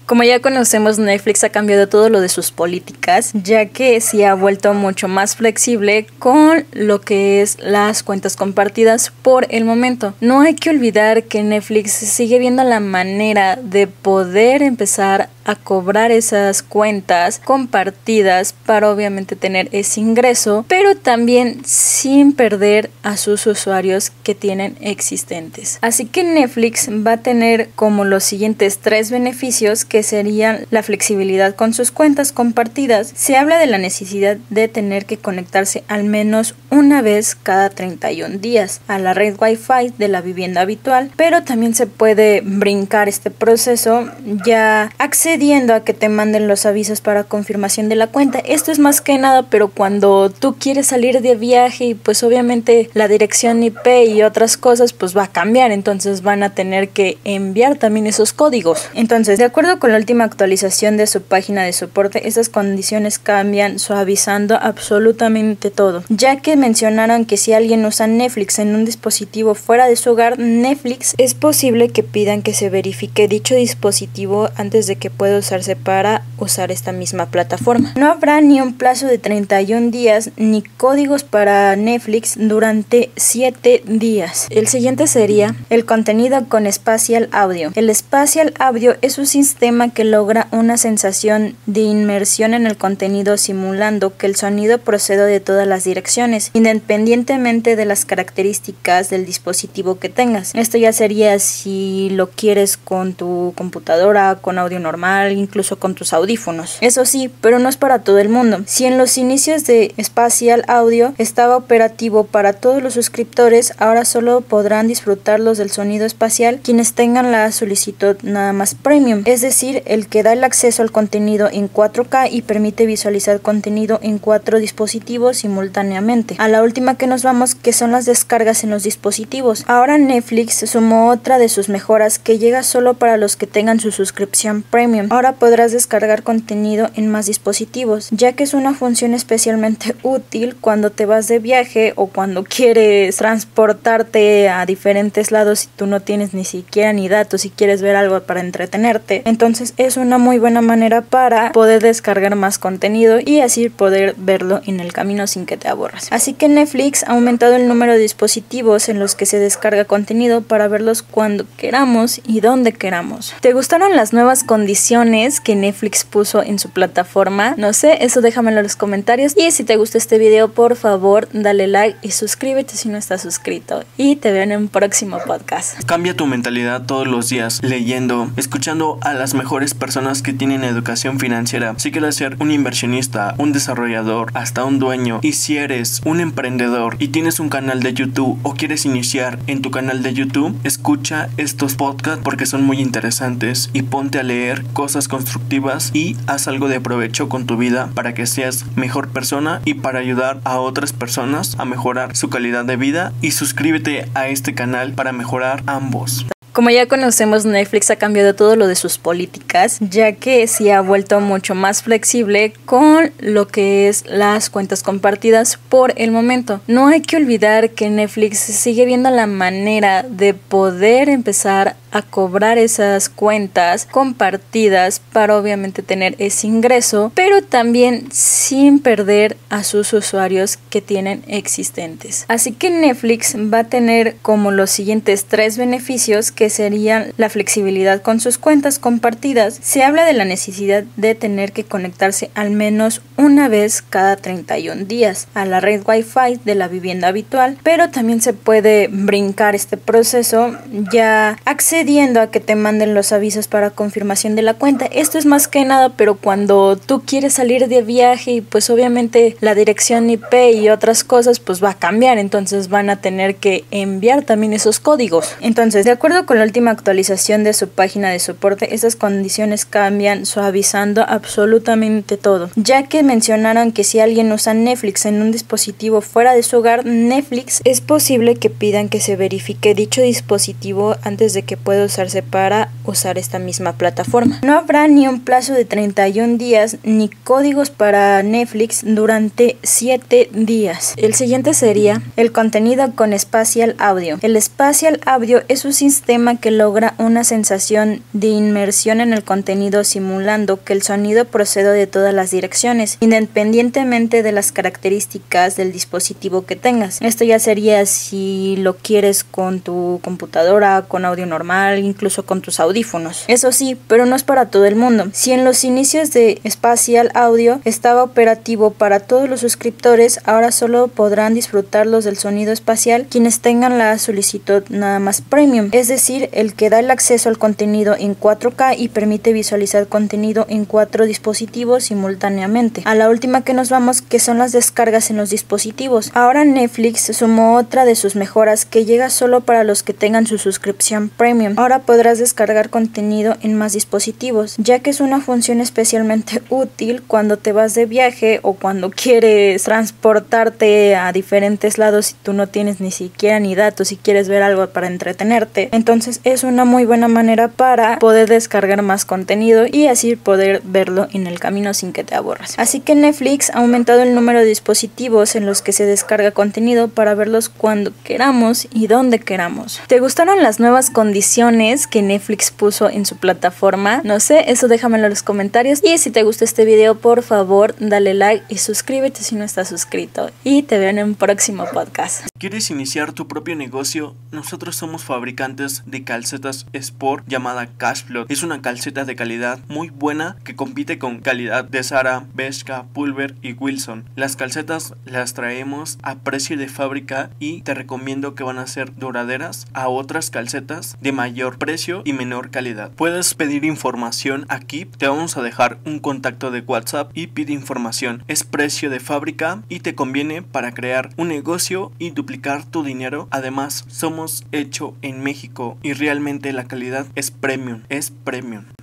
Como ya conocemos, Netflix ha cambiado todo lo de sus políticas, ya que se ha vuelto mucho más flexible con lo que es las cuentas compartidas por el momento. No hay que olvidar que Netflix sigue viendo la manera de poder empezar a cobrar esas cuentas compartidas para obviamente tener ese ingreso, pero también sin perder a sus usuarios que tienen existentes. Así que Netflix va a tener como los siguientes 3 beneficios, que serían la flexibilidad con sus cuentas compartidas. Se habla de la necesidad de tener que conectarse al menos una vez cada 31 días a la red Wi-Fi de la vivienda habitual, pero también se puede brincar este proceso ya accediendo a que te manden los avisos para confirmación de la cuenta. Esto es más que nada, pero cuando tú quieres salir de viaje y pues obviamente la dirección IP y otras cosas pues va a cambiar, entonces van a tener que enviar también esos códigos. Entonces, de acuerdo con la última actualización de su página de soporte, estas condiciones cambian, suavizando absolutamente todo, ya que mencionaron que si alguien usa Netflix en un dispositivo fuera de su hogar, Netflix es posible que pidan que se verifique dicho dispositivo antes de que pueda usarse para usar esta misma plataforma. No habrá ni un plazo de 31 días ni códigos para Netflix durante 7 días. El siguiente sería el contenido con Spatial Audio. El Spatial Audio es un sistema que logra una sensación de inmersión en el contenido, simulando que el sonido procede de todas las direcciones, independientemente de las características del dispositivo que tengas. Esto ya sería si lo quieres con tu computadora, con audio normal, incluso con tus audífonos. Eso sí, pero no es para todo el mundo. Si en los inicios de Spatial Audio estaba operativo para todos los suscriptores, ahora solo podrán disfrutarlos del sonido espacial quienes tengan la solicitud nada más premium, es decir, el que da el acceso al contenido en 4K y permite visualizar contenido en 4 dispositivos simultáneamente. A la última que nos vamos, que son las descargas en los dispositivos. Ahora Netflix sumó otra de sus mejoras que llega solo para los que tengan su suscripción premium. Ahora podrás descargar contenido en más dispositivos, ya que es una función especialmente útil cuando te vas de viaje o cuando quieres transportarte a diferentes lados y tú no tienes ni siquiera ni datos y quieres ver algo para entretenerte. Entonces es una muy buena manera para poder descargar más contenido y así poder verlo en el camino sin que te aburras. Así que Netflix ha aumentado el número de dispositivos en los que se descarga contenido para verlos cuando queramos y donde queramos. ¿Te gustaron las nuevas condiciones que Netflix puso en su plataforma? No sé, eso déjamelo en los comentarios. Y si te gustó este video, por favor dale like y suscríbete si no estás suscrito. Y te veo en un próximo podcast. Cambia tu mentalidad todos los días leyendo, escuchando a las mejores personas que tienen educación financiera. Si quieres ser un inversionista, un desarrollador, hasta un dueño, y si eres un emprendedor y tienes un canal de YouTube o quieres iniciar en tu canal de YouTube, escucha estos podcasts porque son muy interesantes y ponte a leer cosas constructivas y haz algo de provecho con tu vida para que seas mejor persona y para ayudar a otras personas a mejorar su calidad de vida. Y suscríbete a este canal para mejorar ambos. Como ya conocemos, Netflix ha cambiado todo lo de sus políticas, ya que se ha vuelto mucho más flexible con lo que es las cuentas compartidas por el momento. No hay que olvidar que Netflix sigue viendo la manera de poder empezar a cobrar esas cuentas compartidas para obviamente tener ese ingreso, pero también sin perder a sus usuarios que tienen existentes. Así que Netflix va a tener como los siguientes 3 beneficios, que serían la flexibilidad con sus cuentas compartidas. Se habla de la necesidad de tener que conectarse al menos una vez cada 31 días a la red Wi-Fi de la vivienda habitual, pero también se puede brincar este proceso ya accediendo a que te manden los avisos para confirmación de la cuenta. Esto es más que nada, pero cuando tú quieres salir de viaje y pues obviamente la dirección IP y otras cosas pues va a cambiar, entonces van a tener que enviar también esos códigos. Entonces, de acuerdo con la última actualización de su página de soporte, estas condiciones cambian, suavizando absolutamente todo, ya que mencionaron que si alguien usa Netflix en un dispositivo fuera de su hogar, Netflix es posible que pidan que se verifique dicho dispositivo antes de que pueda puede usarse para usar esta misma plataforma. No habrá ni un plazo de 31 días ni códigos para Netflix durante 7 días. El siguiente sería el contenido con Spatial Audio. El Spatial Audio es un sistema que logra una sensación de inmersión en el contenido, simulando que el sonido procede de todas las direcciones, independientemente de las características del dispositivo que tengas. Esto ya sería si lo quieres con tu computadora, con audio normal, incluso con tus audífonos. Eso sí, pero no es para todo el mundo. Si en los inicios de Spatial Audio estaba operativo para todos los suscriptores, ahora solo podrán disfrutarlos del sonido espacial quienes tengan la solicitud nada más premium, es decir, el que da el acceso al contenido en 4K y permite visualizar contenido en 4 dispositivos simultáneamente. A la última que nos vamos, que son las descargas en los dispositivos. Ahora Netflix sumó otra de sus mejoras que llega solo para los que tengan su suscripción premium. Ahora podrás descargar contenido en más dispositivos, ya que es una función especialmente útil cuando te vas de viaje o cuando quieres transportarte a diferentes lados y tú no tienes ni siquiera ni datos y quieres ver algo para entretenerte. Entonces es una muy buena manera para poder descargar más contenido y así poder verlo en el camino sin que te aburras. Así que Netflix ha aumentado el número de dispositivos en los que se descarga contenido para verlos cuando queramos y donde queramos. ¿Te gustaron las nuevas condiciones que Netflix puso en su plataforma? No sé, eso déjamelo en los comentarios. Y si te gustó este video, por favor, dale like y suscríbete si no estás suscrito. Y te veo en un próximo podcast. ¿Quieres iniciar tu propio negocio? Nosotros somos fabricantes de calcetas Sport llamada Cashflow. Es una calceta de calidad muy buena que compite con calidad de Zara, Bershka, Pulver y Wilson. Las calcetas las traemos a precio de fábrica y te recomiendo que van a ser duraderas a otras calcetas de mayor precio y menor calidad. Puedes pedir información aquí, te vamos a dejar un contacto de WhatsApp y pide información. Es precio de fábrica y te conviene para crear un negocio y duplicar tu dinero. Además, somos hecho en México y realmente la calidad es premium.